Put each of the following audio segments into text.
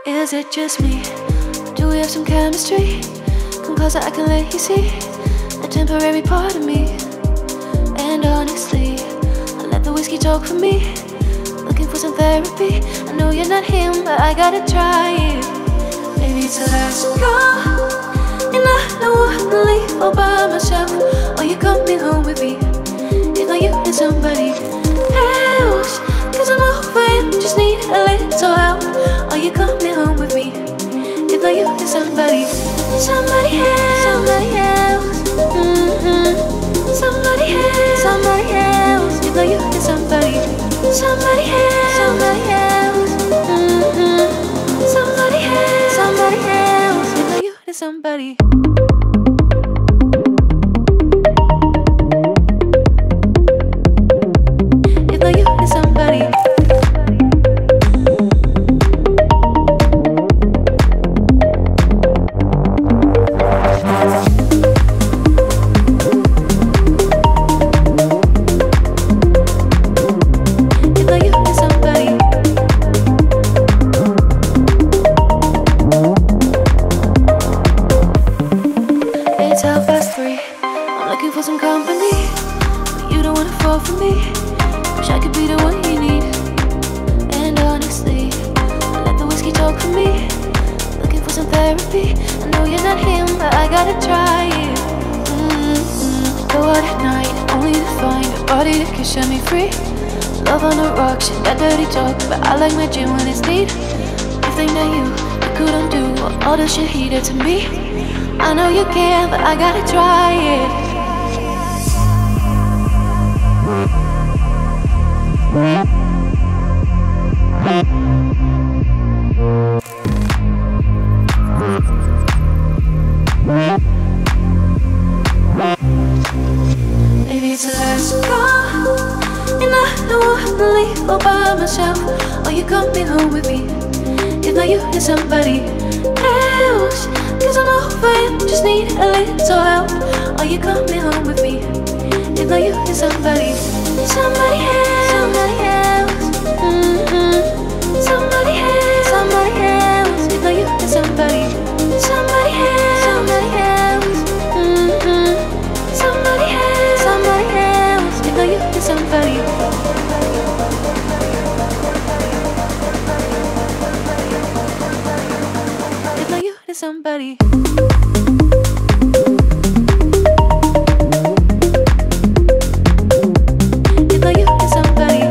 Is it just me? Do we have some chemistry? Come closer, I can let you see a temporary part of me. And honestly, I let the whiskey talk for me. Looking for some therapy. I know you're not him, but I gotta try it. Maybe it's the last call, and I don't wanna leave all by myself. Or you coming home with me? If not you, then somebody else. Cause I'm over it, just need a little help. Are you coming home with me? If not you, then somebody else. Somebody else. Somebody else. If not you, then somebody else. Somebody else. Somebody else. If not you, then somebody. If not you, then somebody. It's 3:30. I'm looking for some company, but you don't wanna fall for me. Wish I could be the one you need. And honestly, I let the whiskey talk for me. Looking for some therapy. I know you're not him, but I gotta try it. Go out at night, only to find a body that can set me free. Love on the rocks, that dirty talk, but I like my gin when it's neat. You think that you couldn't do all the shit he did to me. I know you can, but I gotta try it. Maybe it's the last call, and I don't wanna leave all by myself. Or you coming home with me? If not you, then somebody else. Cause I'm over it, just need a little help. Are you coming home with me? If not you, then somebody else. Somebody else. Somebody else. If not you, then somebody else. Somebody else. Somebody else. If not you, then somebody else. If not you, then somebody. If not you, then somebody.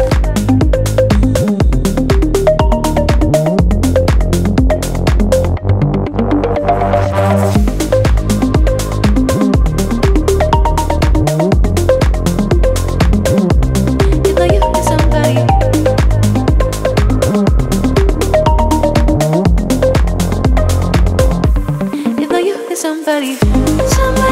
If not you, then somebody. If not you, then somebody.